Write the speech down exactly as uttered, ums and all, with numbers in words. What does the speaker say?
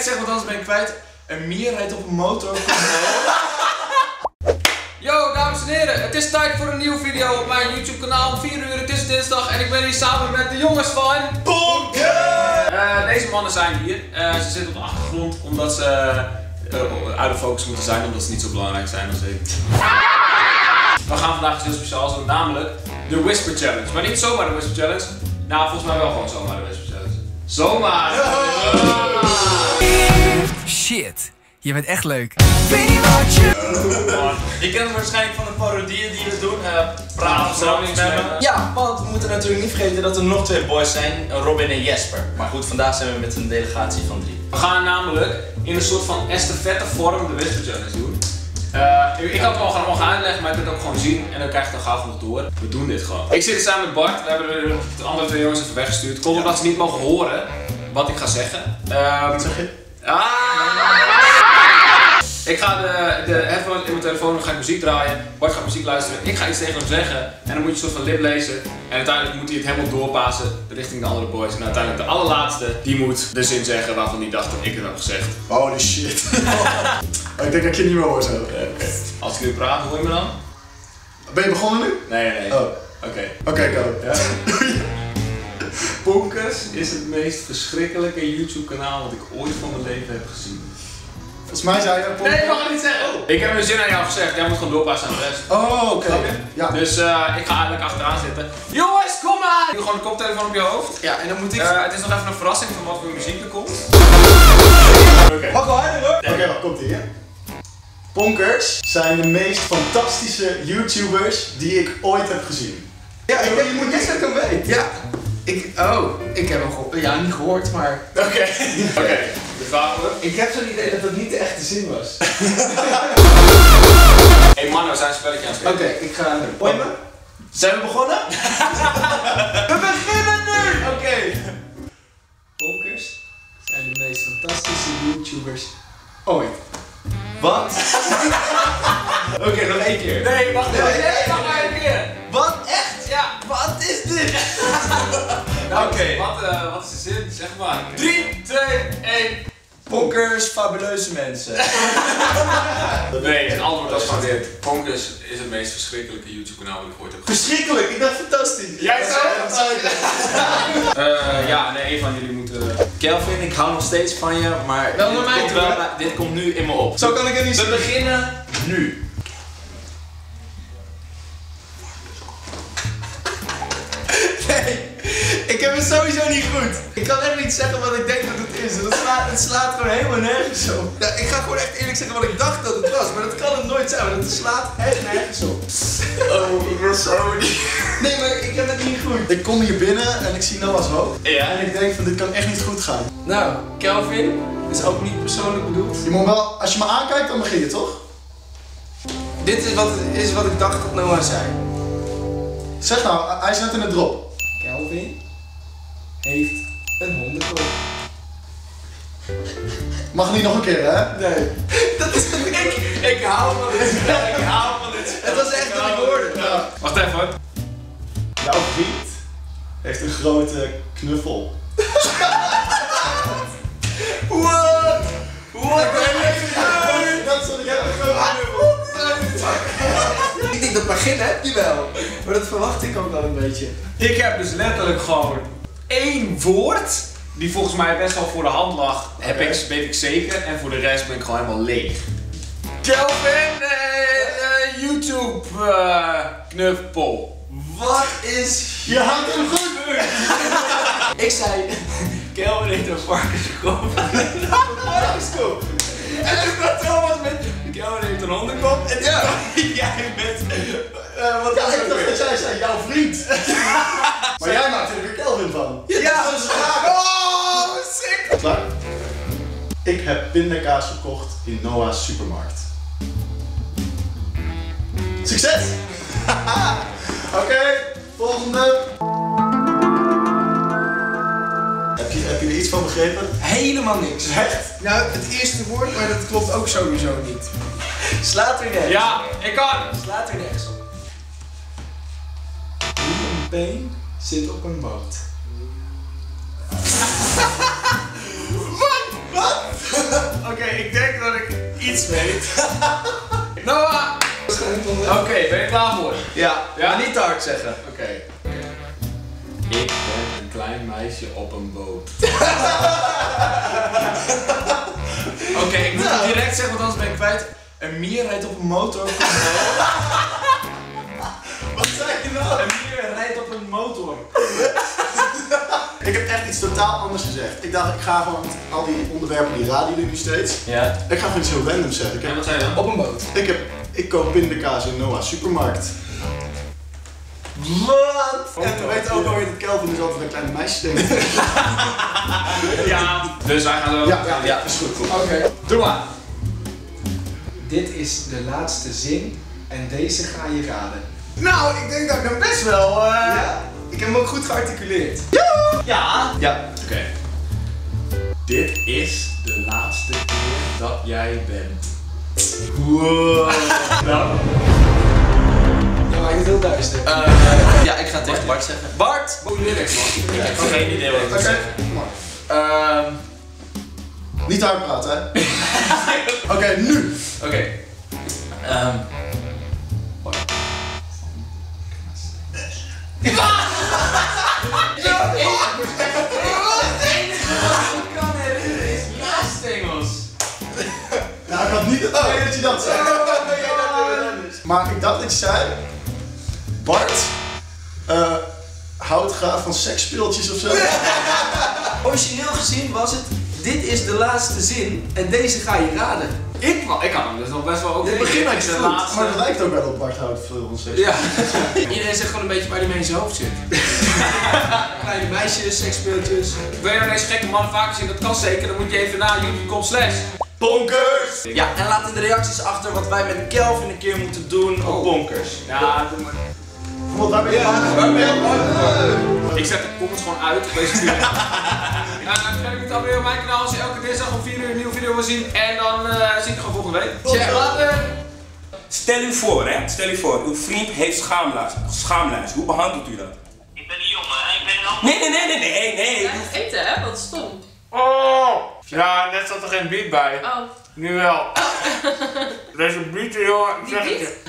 het zeggen, want anders ben ik kwijt. Een mier rijdt op een motor. Yo, dames en heren, het is tijd voor een nieuwe video op mijn YouTube kanaal om vier uur. Het is dinsdag en ik ben hier samen met de jongens van Bonker! Uh, deze mannen zijn hier. Uh, ze zitten op de achtergrond omdat ze uh, uit de focus moeten zijn, omdat ze niet zo belangrijk zijn als ik. We gaan vandaag iets heel speciaals doen, namelijk de Whisper Challenge. Maar niet zomaar de Whisper Challenge. Nou, volgens mij wel gewoon zomaar de Whisper Challenge. Zomaar! Oh. Shit, je bent echt leuk. Je kent hem waarschijnlijk van de parodieën die we doen. Uh, praten zo niks met me. Ja, want we moeten natuurlijk niet vergeten dat er nog twee boys zijn, Robin en Jesper. Maar goed, vandaag zijn we met een delegatie van drie. We gaan namelijk in een soort van estafette vorm de Whisper Challenge doen. Uh, ik had het al allemaal gaan uitleggen, maar ik kan het ook gewoon zien en dan krijg je het dan gauw nog door. We doen dit gewoon. Ik zit samen met Bart, we hebben de andere twee jongens even weggestuurd. Komt omdat ze niet mogen horen wat ik ga zeggen. Um, Wat zeg je? Ah! Ik ga de, de headphones in mijn telefoon, dan ga ik muziek draaien. Bart gaat muziek luisteren, ik ga iets tegen hem zeggen. En dan moet je een soort van lip lezen. En uiteindelijk moet hij het helemaal doorpassen richting de andere boys. En uiteindelijk de allerlaatste, die moet de zin zeggen waarvan hij dacht dat ik het heb gezegd. Holy shit. Oh, ik denk dat ik je niet meer hoor zo. Oké, okay. Als ik nu praat, hoor je me dan? Ben je begonnen nu? Nee, nee, nee. Oh. Oké. Okay. Oké, okay, go. Ja. Bonkers is het meest verschrikkelijke YouTube kanaal wat ik ooit van mijn leven heb gezien. Volgens mij zei je dat. Nee, ik mag het niet zeggen. Oh. Ik heb een zin aan jou gezegd, jij moet gewoon doorpassen aan de rest. Oh, oké. Okay. Ja. Dus uh, ik ga eigenlijk achteraan zitten. Jongens, kom maar! Doe gewoon de koptelefoon op je hoofd. Ja, en dan moet ik... Uh, het is nog even een verrassing van wat voor muziek er komt. Oké. Okay. Mag wel harder hoor. Oké, okay, wat komt hier? Bonkers zijn de meest fantastische YouTubers die ik ooit heb gezien. Ja, ik heb, je moet net zo weten. Ja. Ik, oh, ik heb hem gehoord. Ja, niet gehoord, maar... Oké. Okay. Oké. Okay. De vraag wordt? Ik heb zo'n idee dat dat niet de echte zin was. Hé hey man, we zijn een spelletje aan het spelen. Oké, okay, ik ga... Hoor je me? Zijn we begonnen? We beginnen nu! Oké. Okay. Bonkers zijn de meest fantastische YouTubers ooit. Wat? Oké, okay, nog één keer. Nee, wacht even. Nee, nee, nog maar één keer. Wat? Echt? Ja. Wat is dit? Nou, oké. Okay. Wat, uh, wat is de zin? Zeg maar. drie, twee, één. Bonkers, fabuleuze mensen. Nee, het antwoord was van dit. Bonkers is het meest verschrikkelijke YouTube kanaal dat ik ooit heb gezien. Verschrikkelijk, ik dacht fantastisch. Jij zo? uh, ja, nee, een van jullie moet... Kelvin, ik hou nog steeds van je, maar wel dit, naar mij komt toe, wel, dit komt nu in me op. Zo kan ik het niet zien. We beginnen nu. Nee, ik heb het sowieso niet goed. Ik kan echt niet zeggen wat ik denk dat het is. Het slaat, het slaat gewoon helemaal nergens op. Ja, ik ga gewoon echt eerlijk zeggen wat ik dacht dat het was, maar dat kan het nooit zijn, want het slaat echt nergens op. Oh, ik wil zo niet. Nee, maar ik heb het niet goed. Ik kom hier binnen en ik zie Noah's hoofd. Ja. En ik denk van dit kan echt niet goed gaan. Nou, Kelvin, is ook niet persoonlijk bedoeld. Je moet wel, als je me aankijkt, dan begin je toch? Dit is wat, is wat ik dacht dat Noah zei. Zeg nou, hij is net in de drop. Kelvin heeft een hondenkop. Mag niet nog een keer, hè? Nee. Dat is ik, ik hou van dit spel, ik hou van dit spel. Het was echt wat ik hoorde. Ja. Wacht even hoor. Jouw vriend heeft een grote knuffel. What? What? Dat is wat ik heb, een grote knuffel. Ik denk dat begin heb je wel. Maar dat verwacht ik ook wel een beetje. Ik heb dus letterlijk gewoon één woord, die volgens mij best wel voor de hand lag, heb Okay. ik, weet ik zeker. En voor de rest ben ik gewoon helemaal leeg. Kelvin, uh, uh, YouTube uh, knuffel. Wat is... Je houdt hem goed. Ik zei... Kelvin heeft een varkenskop. Een varkenskop. En toen kwam Thomas met... Kelvin heeft een hondenkop. En ja. Jij met... Uh, wat Ja, was ik dat dacht weer? dat jij zei, jouw vriend. Maar jij maakt er weer Kelvin van. Ja, Ja, dat is raar. Oh, sick. Klaar? Ik heb pindakaas gekocht in Noah's supermarkt. Succes! Oké, okay, volgende. Heb je, heb je er iets van begrepen? Helemaal niks. Echt? Nou, het eerste woord, maar dat klopt ook sowieso niet. Slaat er nergens. Ja, ik kan. Slaat er nergens op. Liam Payne zit op een boot. Wat? Wat? Oké, ik denk dat ik iets weet. Noah! Oké, okay, ben je klaar voor? Ja, Ja? maar niet te hard zeggen. Oké. Okay. Ik ben een klein meisje op een boot. Oké, okay, ik moet het direct zeggen, want anders ben ik kwijt. Een mier rijdt op een motor. Wat zei je nou? Een mier rijdt op een motor. Ik heb echt iets totaal anders gezegd. Ik dacht, ik ga gewoon met al die onderwerpen, die raden jullie nu steeds. Ja. Ik ga gewoon iets heel random zeggen. Ik heb, En wat zei je dan? Op een boot. ik, heb, ik koop pindakaas in Noah's supermarkt. Wat? En we weten ook alweer dat Kelvin dus altijd een kleine meisje denkt. Ja. Dus wij gaan zo. Ja, ja, ja, is goed. Oké. Okay. Doe maar. Dit is de laatste zin en deze ga je raden. Nou, ik denk dat ik hem best wel. Uh... Ja? Ik heb hem ook goed gearticuleerd. Ja. Ja. Oké. Okay. Dit is de laatste keer dat jij bent. Wow. Nou. Ja, maakt het heel duister. Uh, ja, ik ga het tegen Bart zeggen. Bart! Goeie lyrics, man. Ik heb geen idee wat ik moet Oké, zeggen. kom maar. Ehm Niet te hard praten, hè? Oké, okay, nu! Oké. Okay. Um, Nou, ik had niet het idee dat je dat zei. Maar ik dacht dat je zei... Bart... Uh, houdt graag van seksspeeltjes of zo. origineel gezien was het, dit is de laatste zin en deze ga je raden. Ik, ik had hem dus nog best wel ook. Het begint ik echt de goed, laatste. maar het lijkt ook wel op Bart houdt veel van seks. Ja. Iedereen zegt gewoon een beetje waar hij mee in zijn hoofd zit. Kleine meisjes, seksspeeltjes. Wil je nou deze gekke mannen vaker zien? Dat kan zeker. Dan moet je even naar youtube punt com slash Bonkers! Ja, en laat in de reacties achter wat wij met Kelvin een keer moeten doen op Bonkers. Ja, doe maar. Bijvoorbeeld, waar ben je aan? Waar ben je aan? Ik zet de comments gewoon uit op deze video. Ja, dan vergeet ik het alweer op mijn kanaal als je elke dinsdag om vier uur een nieuwe video wil zien. En dan uh, zie ik je gewoon volgende week. Ciao, later! Stel u voor, hè? Stel u voor, uw vriend heeft schaamluis. Schaamluis. Hoe behandelt u dat? Ik ben een jongen, hè? Ik ben een ander. Nee, nee, nee, nee, nee, nee. Ja, eten hè, wat stom. Oh! Ja, net zat er geen beat bij. Oh. Nu wel. Deze beat, jongen, ik Die zeg het beat? je.